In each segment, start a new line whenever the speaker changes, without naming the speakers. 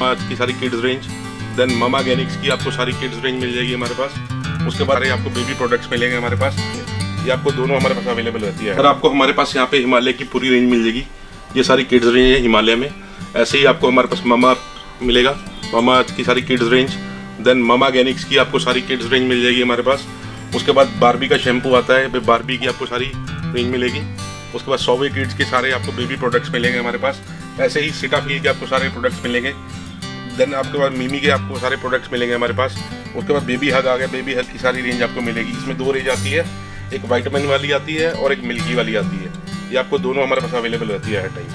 आज की सारी kids range, then mama ganics की आपको सारी किड्स रेंज मिल जाएगी हमारे पास। उसके बाद आपको बेबी प्रोडक्ट्स मिलेंगे हमारे पास, ये आपको दोनों हमारे पास अवेलेबल रहती है। और आपको हमारे पास यहाँ पे हिमालय की पूरी रेंज मिल जाएगी, ये सारी किड्स रेंज है हिमालय में। ऐसे ही आपको हमारे पास ममा मिलेगा, ममा की सारी kids range, then mama ganics की आपको सारी किड्स रेंज मिल जाएगी हमारे पास। उसके बाद बारबी का शैम्पू आता है, बारबी की आपको सारी रेंज मिलेगी। उसके बाद सौवे किड्स के सारे आपको बेबी प्रोडक्ट्स मिलेंगे हमारे पास। ऐसे ही सीटाफिल के आपको सारे प्रोडक्ट्स मिलेंगे। देन आपके बाद मिमी के आपको सारे प्रोडक्ट्स मिलेंगे हमारे पास। उसके बाद बेबी हग आ गया, बेबी हग की सारी रेंज आपको मिलेगी। इसमें दो रेंज आती है, एक वाइटामिन वाली आती है और एक मिल्की वाली आती है। ये आपको दोनों हमारे पास अवेलेबल रहती है हर टाइम।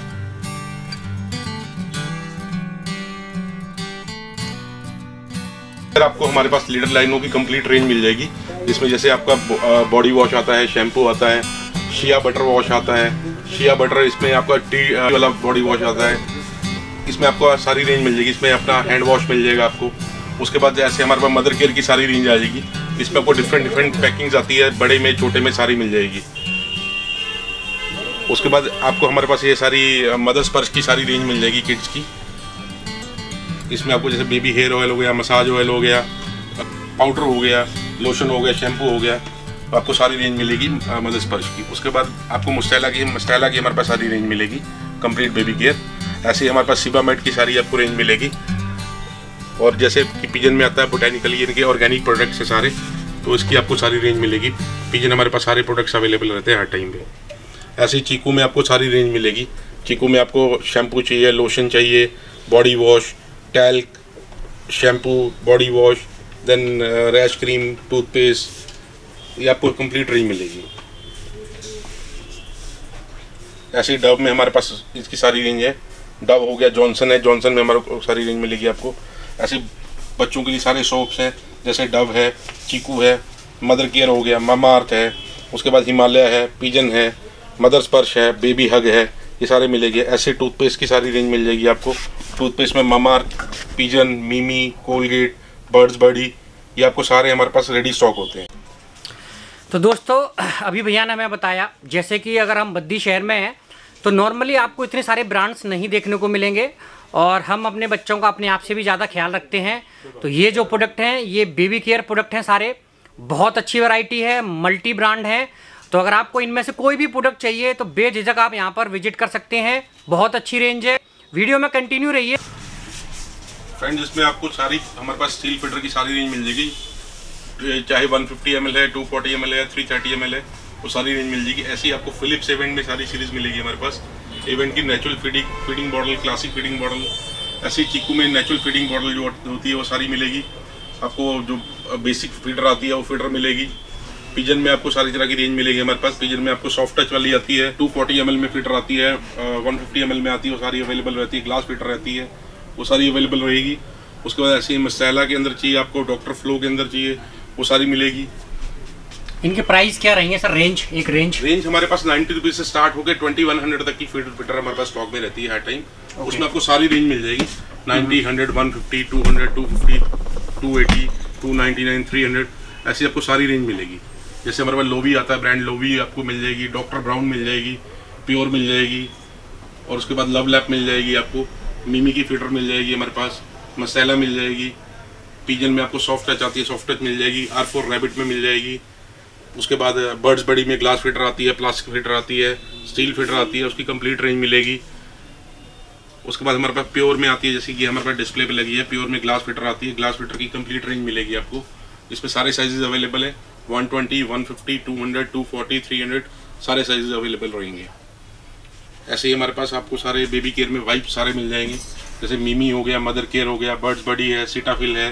आपको हमारे पास लीडर लाइनों की कंप्लीट रेंज मिल जाएगी, जिसमें जैसे आपका बॉडी वॉश आता है, शैम्पू आता है, शिया बटर वॉश आता है, शिया बटर, इसमें आपका टी वाला बॉडी वॉश आता है। इसमें आपको सारी रेंज मिल जाएगी। इसमें अपना हैंड वॉश मिल जाएगा आपको। उसके बाद जैसे हमारे पास मदर केयर की सारी रेंज आ जाएगी, इसमें आपको डिफरेंट पैकिंग्स आती है, बड़े में छोटे में सारी मिल जाएगी। उसके बाद आपको हमारे पास ये सारी मदर स्पर्श की सारी रेंज मिल जाएगी किड्स की। इसमें आपको जैसे बेबी हेयर ऑयल हो गया, मसाज ऑयल हो गया, पाउडर हो गया, लोशन हो गया, शैम्पू हो गया, तो आपको सारी रेंज मिलेगी मदर स्पर्श की। उसके बाद आपको मुस्टैला की हमारे पास सारी रेंज मिलेगी, कंप्लीट बेबी केयर। ऐसे ही हमारे पास सीबामेड की सारी आपको रेंज मिलेगी। और जैसे कि पिजन में आता है बोटेनिकली, इनके ऑर्गेनिक प्रोडक्ट्स है सारे, तो इसकी आपको सारी रेंज मिलेगी। पिजन हमारे पास सारे प्रोडक्ट्स अवेलेबल रहते हैं हर टाइम पे। ऐसे ही चीकू में आपको सारी रेंज मिलेगी। चीकू में आपको शैम्पू चाहिए, लोशन चाहिए, body wash, talc, shampoo, body wash, then rash cream, toothpaste, ये आपको कंप्लीट रेंज मिलेगी। ऐसे ही डव में हमारे पास इसकी सारी रेंज है। डव हो गया, जॉनसन है, जॉनसन में हमारे को सारी रेंज मिलेगी आपको। ऐसे बच्चों के लिए सारे सोप्स हैं, जैसे डव है, चीकू है, मदर केयर हो गया, मामा अर्थ है, उसके बाद हिमालय है, पिजन है, मदर स्पर्श है, बेबी हग है, ये सारे मिलेंगे। ऐसे टूथपेस्ट की सारी रेंज मिल जाएगी आपको। टूथपेस्ट में Mamaearth, Pigeon, Mimi, Colgate, Birds Buddy, ये आपको सारे हमारे पास रेडी स्टॉक होते हैं।
तो दोस्तों अभी भैया ने हमें बताया, जैसे कि अगर हम बद्दी शहर में हैं तो नॉर्मली आपको इतने सारे ब्रांड्स नहीं देखने को मिलेंगे, और हम अपने बच्चों का अपने आप से भी ज़्यादा ख्याल रखते हैं। तो ये जो प्रोडक्ट हैं ये बेबी केयर प्रोडक्ट हैं सारे, बहुत अच्छी वैरायटी है, मल्टी ब्रांड है। तो अगर आपको इनमें से कोई भी प्रोडक्ट चाहिए तो बेझिझक आप यहाँ पर विजिट कर सकते हैं, बहुत अच्छी रेंज है। वीडियो में कंटिन्यू रहिए
फ्रेंड्स। इसमें आपको सारी हमारे पास स्टील फिल्टर की सारी रेंज मिल जाएगी, चाहे 150 ml है, 240 ml है, 330 ml है, वो सारी रेंज मिल जाएगी। ऐसे ही आपको फिलिप्स इवेंट में सारी सीरीज मिलेगी हमारे पास। इवेंट की natural feeding bottle, classic feeding bottle, ऐसे ही चीकू में नेचुरल फीडिंग बॉटल जो होती है वो सारी मिलेगी आपको। जो बेसिक फीडर आती है वो फीडर मिलेगी। पिजन में आपको सारी तरह की रेंज मिलेगी हमारे पास। पिजन में आपको सॉफ्ट टच वाली आती है, 240 ml में फीडर आती है, 150 ml में आती है, वो सारी अवेलेबल रहती है। ग्लास फीडर रहती है, वो सारी अवेलेबल रहेगी। उसके बाद ऐसे ही मसाला के अंदर चाहिए आपको, डॉक्टर फ्लो के अंदर चाहिए, वो सारी मिलेगी।
इनके प्राइस क्या रहेंगे सर? एक रेंज
हमारे पास 90 रुपीज से स्टार्ट होकर 2100 तक की फीडर हमारे पास स्टॉक में रहती है हर टाइम। उसमें आपको सारी रेंज मिल जाएगी, 90, 100, 150, 200, 250, 280, 299, 300, ऐसी आपको सारी रेंज मिलेगी। जैसे हमारे पास लोवी आता है, ब्रांड लोवी आपको मिल जाएगी, डॉक्टर ब्राउन मिल जाएगी, प्योर मिल जाएगी, और उसके बाद लव लैप मिल जाएगी आपको, मिमी की फीडर मिल जाएगी हमारे पास, मसाला मिल जाएगी। पिजन में आपको सॉफ्ट टच आती है, सॉफ्ट टच मिल जाएगी। R4 रैबिट में मिल जाएगी। उसके बाद बर्ड्स बडी में ग्लास फीडर आती है, प्लास्टिक फीडर आती है, स्टील फीडर आती है, उसकी कंप्लीट रेंज मिलेगी। उसके बाद हमारे पास प्योर में आती है, जैसे कि हमारे पास डिस्प्ले पे लगी है, प्योर में ग्लास फीडर आती है। ग्लास फीडर की कंप्लीट रेंज मिलेगी आपको। इसमें सारे साइजेस अवेलेबल है, 120, 150, 200, 240, 300, सारे साइजेस अवेलेबल रहेंगे। ऐसे ही हमारे पास आपको सारे बेबी केयर में वाइप सारे मिल जाएंगे, जैसे मिमी हो गया, मदर केयर हो गया, बर्ड्स बडी है, सीटाफिल है,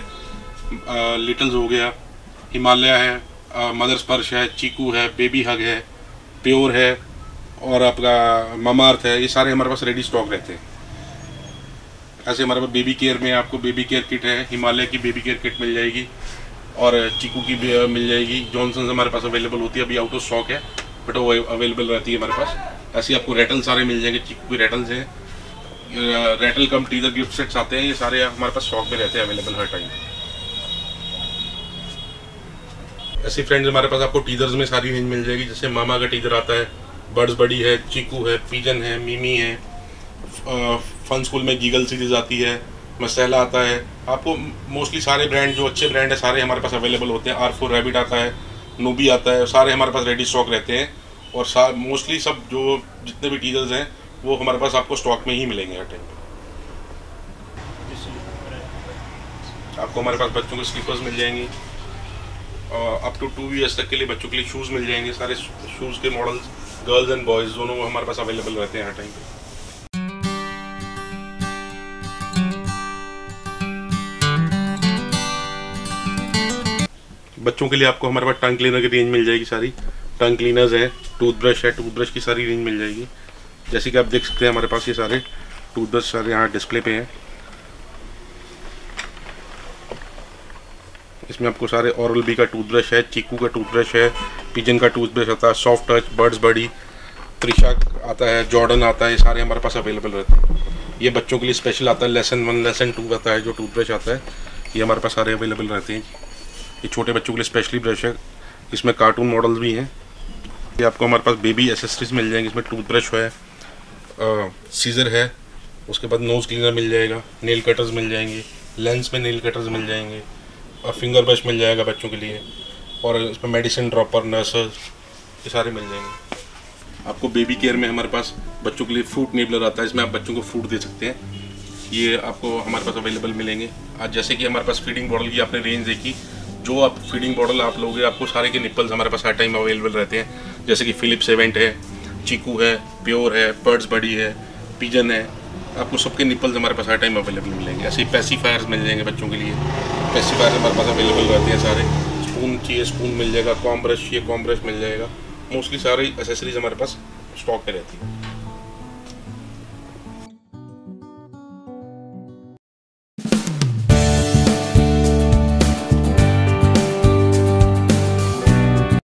लिटल्स हो गया, हिमालय है, मदर स्पर्श है, चीकू है, बेबी हग है, प्योर है, और आपका मामा अर्थ है, ये सारे हमारे पास रेडी स्टॉक रहते हैं। ऐसे हमारे पास बेबी केयर में आपको बेबी केयर किट है, हिमालय की बेबी केयर किट मिल जाएगी, और चीकू की भी मिल जाएगी। जॉनसन हमारे पास अवेलेबल होती है, अभी आउट ऑफ स्टॉक है, बट वो अवेलेबल रहती है हमारे पास। ऐसे आपको रेटल सारे मिल जाएंगे, चीकू की रेटल्स हैं, rattle cum teether gift sets आते हैं, ये सारे हमारे पास स्टॉक में रहते हैं अवेलेबल हर टाइम। ऐसे फ्रेंड्स हमारे पास आपको टीजर्स में सारी रेंज मिल जाएगी, जैसे मामा का टीजर आता है, बर्ड्स बडी है, चीकू है, पिजन है, मिमी है, फन स्कूल में गीगल सीरीज आती है, मसाला आता है। आपको मोस्टली सारे ब्रांड जो अच्छे ब्रांड है सारे हमारे पास अवेलेबल होते हैं। R4 रैबिट आता है, नूबी आता है, सारे हमारे पास रेडी स्टॉक रहते हैं। और मोस्टली सब जो जितने भी डीलर्स हैं वो हमारे पास आपको स्टॉक में ही मिलेंगे हर टाइम पे। आपको हमारे पास बच्चों के स्लीपर्स मिल जाएंगी, अप टू 2 ईयर्स तक के लिए बच्चों के लिए शूज़ मिल जाएंगे। सारे शूज़ के मॉडल्स गर्ल्स एंड बॉयज़ दोनों हमारे पास अवेलेबल रहते हैं हर टाइम पे। बच्चों के लिए आपको हमारे पास टंग क्लीनर की रेंज मिल जाएगी। सारी टंग क्लीनर्स हैं, टूथब्रश है, टूथब्रश की सारी रेंज मिल जाएगी। जैसे कि आप देख सकते हैं हमारे पास ये सारे टूथब्रश सारे यहाँ डिस्प्ले पे हैं। इसमें आपको सारे ओरल बी का टूथब्रश है, चीकू का टूथब्रश है, पिजन का टूथब्रश आता है, soft touch, Birds Buddy, Trisha आता है, जॉर्डन आता है, ये सारे हमारे पास अवेलेबल रहते हैं। ये बच्चों के लिए स्पेशल आता है, लेसन 1 लेसन 2 आता है जो टूथब्रश आता है, ये हमारे पास सारे अवेलेबल रहते हैं। ये छोटे बच्चों के लिए स्पेशली ब्रश है, इसमें कार्टून मॉडल्स भी हैं। ये आपको हमारे पास बेबी एसेसरीज मिल जाएंगे। इसमें टूथब्रश है, सीजर है, उसके बाद नोज़ क्लीनर मिल जाएगा, नेल कटर्स मिल जाएंगे, लेंस में नेल कटर्स मिल जाएंगे, और फिंगर ब्रश मिल जाएगा बच्चों के लिए, और इसमें मेडिसिन ड्रॉपर, नर्सेस, ये सारे मिल जाएंगे। आपको बेबी केयर में हमारे पास बच्चों के लिए फ्रूट नेबलर आता है, इसमें आप बच्चों को फ्रूट दे सकते हैं। ये आपको हमारे पास अवेलेबल मिलेंगे। आज जैसे कि हमारे पास फीडिंग बॉटल की आपने रेंज देखी, जो आप फीडिंग बॉटल आप लोगे आपको सारे के निप्पल्स हमारे पास हर टाइम अवेलेबल रहते हैं। जैसे कि फिलिप्स इवेंट है, चीकू है, प्योर है, बर्ड्स बडी है, पिजन है, आपको सबके निप्पल्स हमारे पास हर टाइम अवेलेबल मिलेंगे। ऐसे ही पैसिफायर्स मिल जाएंगे बच्चों के लिए, पैसिफायर हमारे पास अवेलेबल रहते हैं सारे। स्पून चाहिए स्पून मिल जाएगा, कॉम ब्रश चाहिए कॉम ब्रश मिल जाएगा। मोस्टली सारी एसेसरीज हमारे पास स्टॉक में रहती है।